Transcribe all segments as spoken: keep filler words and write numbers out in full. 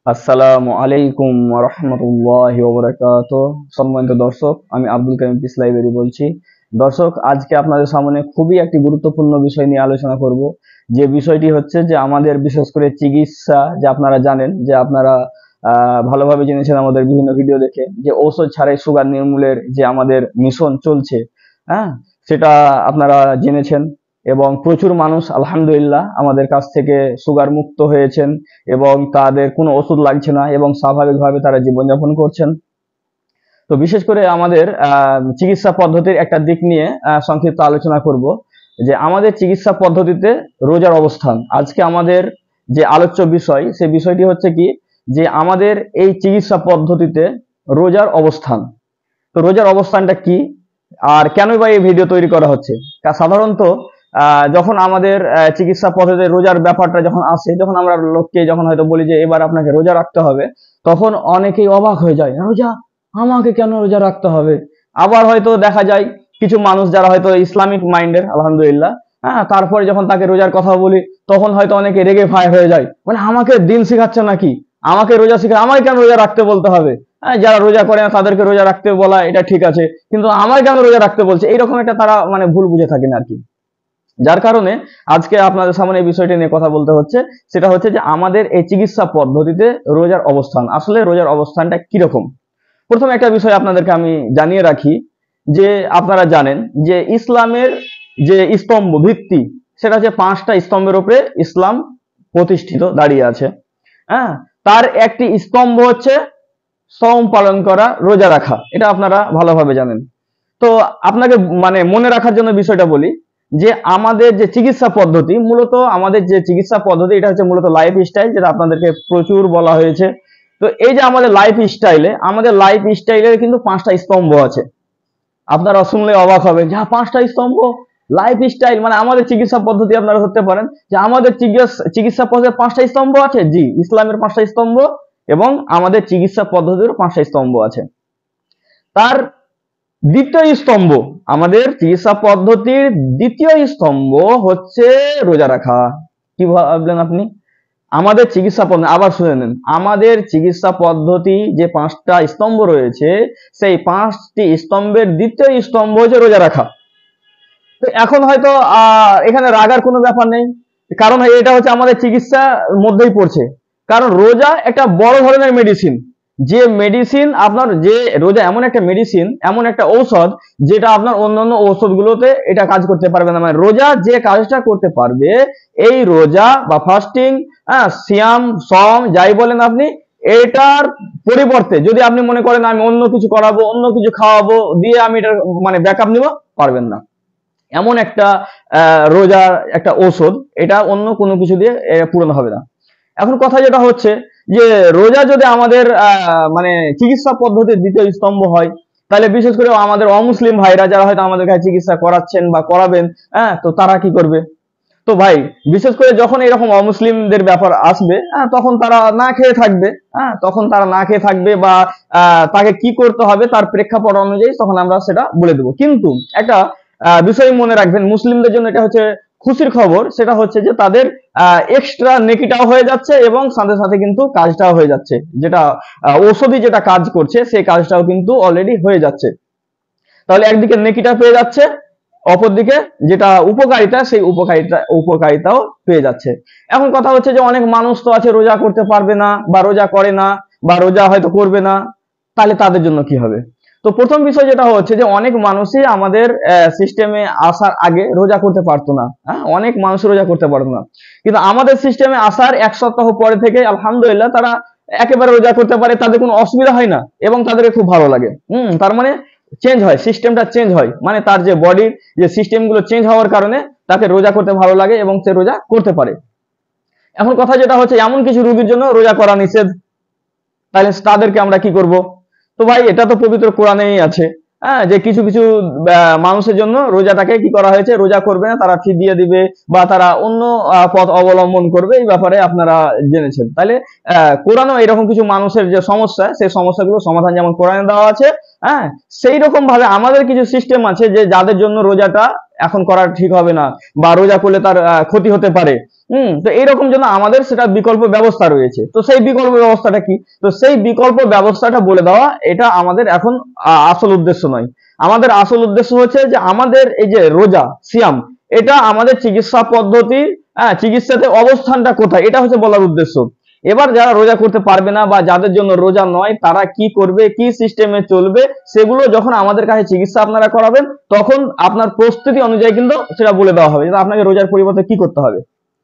আসসালামু আলাইকুম ওয়া রাহমাতুল্লাহি ওয়া বারাকাতুহু। সম্মানিত দর্শক, আমি আব্দুল কাইম পিস লাইব্রেরি বলছি। দর্শক, আজকে আপনাদের সামনে খুবই একটি গুরুত্বপূর্ণ বিষয় নিয়ে আলোচনা করব। যে বিষয়টি হচ্ছে যে আমাদের বিশেষ করে চিকিৎসা, যে আপনারা জানেন, যে আপনারা আহ, ভালোভাবে জেনেছেন আমাদের বিভিন্ন ভিডিও দেখে, যে ঔষধ ছাড়াই সুগার নির্মূলের যে আমাদের মিশন চলছে, হ্যাঁ, সেটা আপনারা জেনেছেন। এবং প্রচুর মানুষ আলহামদুলিল্লাহ আমাদের কাছ থেকে সুগার মুক্ত হয়েছেন এবং তাদের কোনো ওষুধ লাগছে না এবং স্বাভাবিকভাবে তারা জীবনযাপন করছেন। তো বিশেষ করে আমাদের আহ, চিকিৎসা পদ্ধতির একটা দিক নিয়ে আহ, সংক্ষিপ্ত আলোচনা করব, যে আমাদের চিকিৎসা পদ্ধতিতে রোজার অবস্থান। আজকে আমাদের যে আলোচ্য বিষয়, সে বিষয়টি হচ্ছে কি, যে আমাদের এই চিকিৎসা পদ্ধতিতে রোজার অবস্থান। তো রোজার অবস্থানটা কি, আর কেনই বা এই ভিডিও তৈরি করা হচ্ছে? কা- সাধারণত আহ, যখন আমাদের আহ, চিকিৎসা পদ্ধতিতে রোজার ব্যাপারটা যখন আসে, যখন আমরা লোককে যখন হয়তো বলি যে এবার আপনাকে রোজা রাখতে হবে, তখন অনেকেই অবাক হয়ে যায়, রোজা, আমাকে কেন রোজা রাখতে হবে? আবার হয়তো দেখা যায় কিছু মানুষ যারা হয়তো ইসলামিক মাইন্ডের, আলহামদুলিল্লাহ, হ্যাঁ, তারপরে যখন তাকে রোজার কথা বলি, তখন হয়তো অনেকে রেগে ফায়ার হয়ে যায়, মানে আমাকে দিন শিখাচ্ছে নাকি, আমাকে রোজা শিখা, আমাকে কেন রোজা রাখতে বলতে হবে? হ্যাঁ, যারা রোজা করে না তাদেরকে রোজা রাখতে বলা এটা ঠিক আছে, কিন্তু আমার কেন রোজা রাখতে বলছে, এইরকম একটা তারা মানে ভুল বুঝে থাকেন আর কি। যার কারণে আজকে আপনাদের সামনে এই বিষয়টি নিয়ে কথা বলতে হচ্ছে। সেটা হচ্ছে যে আমাদের এই চিকিৎসা পদ্ধতিতে রোজার অবস্থান, আসলে রোজার অবস্থানটা কিরকম। প্রথম একটা বিষয় আপনাদেরকে আমি জানিয়ে রাখি, যে আপনারা জানেন যে ইসলামের যে স্তম্ভ ভিত্তি, সেটা হচ্ছে পাঁচটা স্তম্ভের উপরে ইসলাম প্রতিষ্ঠিত দাঁড়িয়ে আছে। হ্যাঁ, তার একটি স্তম্ভ হচ্ছে সওম পালন করা, রোজা রাখা। এটা আপনারা ভালোভাবে জানেন। তো আপনাকে মানে মনে রাখার জন্য বিষয়টা বলি, যে আমাদের যে চিকিৎসা পদ্ধতি, মূলত আমাদের যে চিকিৎসা পদ্ধতি, এটা হচ্ছে মূলত লাইফ স্টাইল, যেটা আপনাদেরকে প্রচুর বলা হয়েছে। তো এই যে আমাদের লাইফ স্টাইলে, আমাদের লাইফ স্টাইলের কিন্তু পাঁচটা স্তম্ভ আছে। আপনারা শুনলে অবাক হবে, যা পাঁচটা স্তম্ভ, লাইফ স্টাইল মানে আমাদের চিকিৎসা পদ্ধতি। আপনারা ধরতে পারেন যে আমাদের চিকিৎসা চিকিৎসা পদ্ধতির পাঁচটা স্তম্ভ আছে। জি, ইসলামের পাঁচটা স্তম্ভ এবং আমাদের চিকিৎসা পদ্ধতির পাঁচটা স্তম্ভ আছে। তার দ্বিতীয় স্তম্ভ, আমাদের চিকিৎসা পদ্ধতির দ্বিতীয় স্তম্ভ হচ্ছে রোজা রাখা। কি ভাবলেন আপনি? আমাদের চিকিৎসা পদ্ধতি, আবার শুনে নেন, আমাদের চিকিৎসা পদ্ধতি যে পাঁচটা স্তম্ভ রয়েছে, সেই পাঁচটি স্তম্ভের দ্বিতীয় স্তম্ভ হচ্ছে রোজা রাখা। তো এখন হয়তো আহ এখানে রাগার কোনো ব্যাপার নেই, কারণ এটা হচ্ছে আমাদের চিকিৎসার মধ্যেই পড়ছে। কারণ রোজা একটা বড় ধরনের মেডিসিন, যে মেডিসিন আপনার, যে রোজা এমন একটা মেডিসিন, এমন একটা ঔষধ, যেটা আপনার অন্যান্য ঔষধগুলোতে এটা কাজ করতে পারবে না। মানে রোজা যে কাজটা করতে পারবে, এই রোজা বা ফাস্টিং, হ্যাঁ, সিয়াম, সম, যাই বলেন আপনি, এটার পরিবর্তে যদি আপনি মনে করেন আমি অন্য কিছু করাবো, অন্য কিছু খাওয়াবো, দিয়ে আমি এটা মানে ব্যাকআপ নিব, পারবেন না। এমন একটা আহ, রোজার একটা ঔষধ, এটা অন্য কোনো কিছু দিয়ে আহ, পূরণ হবে না। এখন কথা যেটা হচ্ছে, যে রোজা যদি আমাদের আহ, মানে চিকিৎসা পদ্ধতির দ্বিতীয় স্তম্ভ হয়, তাহলে বিশেষ করে আমাদের অমুসলিম ভাইরা যারা হয়তো আমাদের কাছে চিকিৎসা করাচ্ছেন বা করাবেন, হ্যাঁ, তো তারা কি করবে? তো ভাই, বিশেষ করে যখন এরকম অমুসলিমদের ব্যাপার আসবে, হ্যাঁ, তখন তারা না খেয়ে থাকবে। হ্যাঁ, তখন তারা না খেয়ে থাকবে, বা আহ, তাকে কি করতে হবে তার প্রেক্ষাপট অনুযায়ী তখন আমরা সেটা বলে দেবো। কিন্তু একটা আহ, বিষয় মনে রাখবেন, মুসলিমদের জন্য এটা হচ্ছে খুশির খবর। সেটা হচ্ছে যে তাদের এক্সট্রা নেকিটাও হয়ে যাচ্ছে এবং সাথে সাথে কিন্তু কাজটাও হয়ে যাচ্ছে, যেটা আহ, ঔষধি যেটা কাজ করছে সেই কাজটাও কিন্তু অলরেডি হয়ে যাচ্ছে। তাহলে একদিকে নেকিটা পেয়ে যাচ্ছে, অপরদিকে যেটা উপকারিতা, সেই উপকারিতা উপকারিতাও পেয়ে যাচ্ছে। এখন কথা হচ্ছে যে অনেক মানুষ তো আছে রোজা করতে পারবে না, বা রোজা করে না, বা রোজা হয়তো করবে না, তাহলে তাদের জন্য কি হবে? তো প্রথম বিষয় যেটা হচ্ছে, যে অনেক মানুষই আমাদের সিস্টেমে আসার আগে রোজা করতে পারতো না। হ্যাঁ, অনেক মানুষ রোজা করতে পারতো না, কিন্তু আমাদের সিস্টেমে আসার এক সপ্তাহ পরে থেকে আলহামদুলিল্লাহ তারা একেবারে রোজা করতে পারে, তাদের কোনো অসুবিধা হয় না এবং তাদেরকে খুব ভালো লাগে। হম তার মানে চেঞ্জ হয়, সিস্টেমটা চেঞ্জ হয়, মানে তার যে বডির যে সিস্টেম গুলো চেঞ্জ হওয়ার কারণে তাকে রোজা করতে ভালো লাগে এবং সে রোজা করতে পারে। এখন কথা যেটা হচ্ছে, এমন কিছু রোগীর জন্য রোজা করা নিষেধ, তাহলে তাদেরকে আমরা কি করব? তো ভাই, এটা তো পবিত্র কোরআনেই আছে, হ্যাঁ, যে কিছু কিছু আহ, মানুষের জন্য রোজাটাকে কি করা হয়েছে, রোজা করবে না, তারা ফিদিয়া দিবে বা তারা অন্য আহ, পথ অবলম্বন করবে। এই ব্যাপারে আপনারা জেনেছেন। তাহলে আহ, কোরআনও এরকম কিছু মানুষের যে সমস্যা, সেই সমস্যাগুলো সমাধান যেমন কোরআনে দেওয়া আছে, হ্যাঁ, সেই রকম ভাবে আমাদের কিছু সিস্টেম আছে, যে যাদের জন্য রোজাটা এখন করা ঠিক হবে না, বা রোজা করলে তার আহ, ক্ষতি হতে পারে, হম তো এইরকম জন্য আমাদের সেটা বিকল্প ব্যবস্থা রয়েছে। তো সেই বিকল্প ব্যবস্থাটা কি? তো সেই বিকল্প ব্যবস্থাটা বলে দেওয়া এটা আমাদের এখন আহ, আসল উদ্দেশ্য নয়। আমাদের আসল উদ্দেশ্য হচ্ছে যে আমাদের এই যে রোজা সিয়াম, এটা আমাদের চিকিৎসা পদ্ধতি, হ্যাঁ চিকিৎসাতে অবস্থানটা কোথায়, এটা হচ্ছে বলার উদ্দেশ্য। এবার যারা রোজা করতে পারবে না বা যাদের জন্য রোজা নয়, তারা কি করবে, কি সিস্টেমে চলবে, সেগুলো যখন আমাদের কাছে চিকিৎসা আপনারা করাবেন, তখন আপনার প্রস্তুতি অনুযায়ী কিন্তু সেটা বলে দেওয়া হবে যে আপনাকে রোজার পরিবর্তে কি করতে হবে।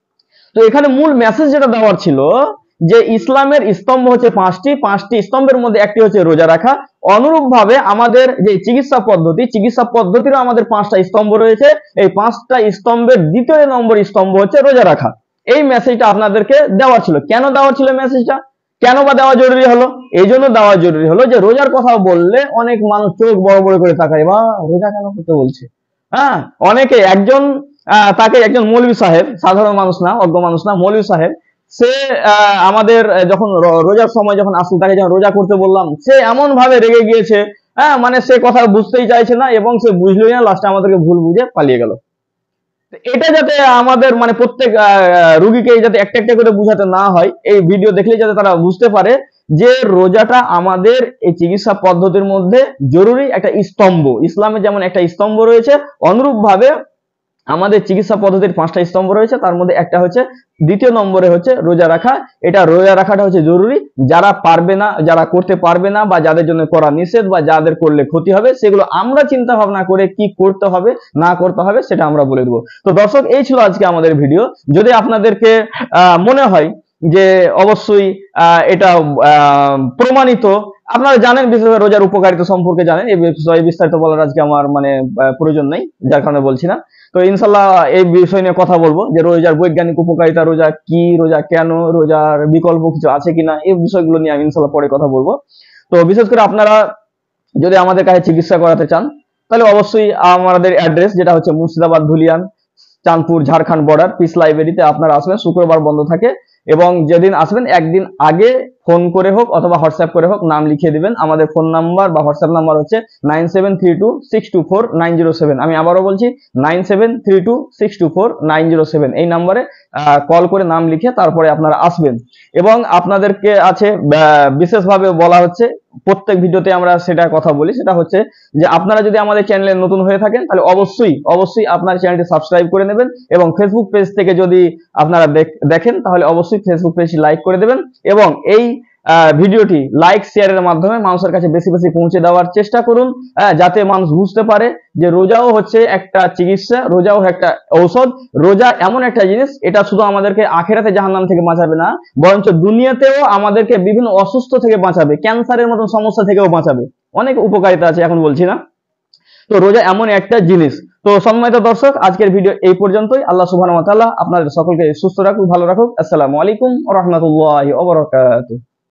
তো এখানে মূল মেসেজ যেটা দেওয়ার ছিল যে ইসলামের স্তম্ভ হচ্ছে পাঁচটি, পাঁচটি স্তম্ভের মধ্যে একটি হচ্ছে রোজা রাখা। অনুরূপ ভাবে আমাদের যে চিকিৎসা পদ্ধতি, চিকিৎসা পদ্ধতিরও আমাদের পাঁচটা স্তম্ভ রয়েছে। এই পাঁচটা স্তম্ভের দ্বিতীয় নম্বর স্তম্ভ হচ্ছে রোজা রাখা। এই মেসেজটা আপনাদেরকে দেওয়ার ছিল। কেন দেওয়ার ছিল মেসেজটা, কেন বা দেওয়া জরুরি হলো? এই জন্য দেওয়া জরুরি হলো যে রোজার কথা বললে অনেক মানুষ চোখ বড় বড় করে তাকায়, বা রোজা কেন করতে বলছে। হ্যাঁ, অনেকে একজন আহ, তাকে একজন মৌলভী সাহেব, সাধারণ মানুষ না, অজ্ঞ মানুষ না, মৌলভী সাহেব, সে আহ, আমাদের আহ, যখন র- রোজার সময় যখন আসল তাকে যখন রোজা করতে বললাম, সে এমন ভাবে রেগে গিয়েছে, হ্যাঁ মানে সে কথা বুঝতেই চাইছে না এবং সে বুঝলোই না, লাস্টে আমাদেরকে ভুল বুঝে পালিয়ে গেল। তো এটা যাতে আমাদের মানে প্রত্যেক আহ, রুগীকে যাতে একটা একটা করে বুঝাতে না হয়, এই ভিডিও দেখলে যাতে তারা বুঝতে পারে যে রোজাটা আমাদের এই চিকিৎসা পদ্ধতির মধ্যে জরুরি একটা স্তম্ভ। ইসলামে যেমন একটা স্তম্ভ রয়েছে, অনুরূপ ভাবে আমাদের চিকিৎসা পদ্ধতির পাঁচটা স্তম্ভ রয়েছে, তার মধ্যে একটা হচ্ছে দ্বিতীয় নম্বরে হচ্ছে রোজা রাখা। এটা রোজা রাখাটা হচ্ছে জরুরি। যারা পারবে না, যারা করতে পারবে না, বা যাদের জন্য করা নিষেধ, বা যাদের করলে ক্ষতি হবে, সেগুলো আমরা চিন্তা ভাবনা করে কি করতে হবে না করতে হবে সেটা আমরা বলে দেবো। তো দর্শক, এই ছিল আজকে আমাদের ভিডিও। যদি আপনাদেরকে আহ, মনে হয় যে অবশ্যই আহ, এটা আহ, প্রমাণিত, আপনারা জানেন বিশেষ করে রোজার উপকারিতা সম্পর্কে জানেন, এই বিষয়ে বিস্তারিত বলার আজকে আমার মানে আহ, প্রয়োজন নেই, যার কারণে বলছি না। তো ইনশাল্লাহ এই বিষয় নিয়ে কথা বলবো যে রোজার বৈজ্ঞানিক উপকারিতা, রোজা কি, রোজা কেন, রোজার বিকল্প কিছু আছে কিনা, এই বিষয়গুলো নিয়ে আমি ইনশাল্লাহ পরে কথা বলবো। তো বিশেষ করে আপনারা যদি আমাদের কাছে চিকিৎসা করাতে চান, তাহলে অবশ্যই আমাদের অ্যাড্রেস যেটা হচ্ছে মুর্শিদাবাদ ধুলিয়ান চাঁদপুর ঝাড়খণ্ড বর্ডার, পিস লাইব্রেরিতে আপনারা আসবেন। শুক্রবার বন্ধ থাকে এবং যেদিন আসবেন একদিন আগে ফোন করে হোক অথবা হোয়াটসঅ্যাপ করে হোক নাম লিখিয়ে দিবেন। আমাদের ফোন নাম্বার বা হোয়াটসঅ্যাপ নাম্বার হচ্ছে nine seven three two six two four nine zero seven. আমি আবারও বলছি nine seven three two six two four nine zero seven. এই নাম্বারে কল করে নাম লিখে তারপরে আপনারা আসবেন। এবং আপনাদেরকে আছে আহ, বিশেষভাবে বলা হচ্ছে, প্রত্যেক ভিডিওতে আমরা সেটা কথা বলি, সেটা হচ্ছে যে আপনারা যদি আমাদের চ্যানেলে নতুন হয়ে থাকেন তাহলে অবশ্যই অবশ্যই আপনার চ্যানেলটি সাবস্ক্রাইব করে নেবেন, এবং ফেসবুক পেজ থেকে যদি আপনারা দেখ- দেখেন তাহলে অবশ্যই ফেসবুক পেজটি লাইক করে দেবেন, এবং এই আহ, ভিডিওটি লাইক শেয়ারের মাধ্যমে মানুষের কাছে বেশি বেশি পৌঁছে দেওয়ার চেষ্টা করুন, আহ, যাতে মানুষ বুঝতে পারে যে রোজাও হচ্ছে একটা চিকিৎসা, রোজাও একটা ঔষধ। রোজা এমন একটা জিনিস, এটা শুধু আমাদেরকে আখেরাতে জাহান্নাম থেকে বাঁচাবে না, বরঞ্চ দুনিয়াতেও আমাদেরকে বিভিন্ন অসুস্থ থেকে বাঁচাবে, ক্যান্সারের মতন সমস্যা থেকেও বাঁচাবে। অনেক উপকারিতা আছে, এখন বলছি না। তো রোজা এমন একটা জিনিস। তো সম্মানিত দর্শক, আজকের ভিডিও এই পর্যন্তই। আল্লাহ সুবহানাহু ওয়া তাআলা আপনাদের সকলকে সুস্থ রাখুক, ভালো রাখুক। আসসালামু আলাইকুম ওয়া রাহমাতুল্লাহি ওয়া বারাকাতুহু।